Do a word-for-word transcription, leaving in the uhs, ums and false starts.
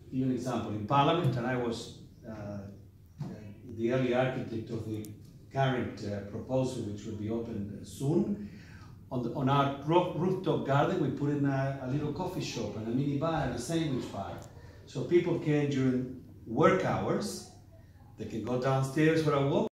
give you an example. In Parliament, and I was uh, the early architect of the current uh, proposal, which will be opened soon. On, the, on our rooftop garden, we put in a, a little coffee shop and a mini bar and a sandwich bar. So people can, during work hours, they can go downstairs for a walk.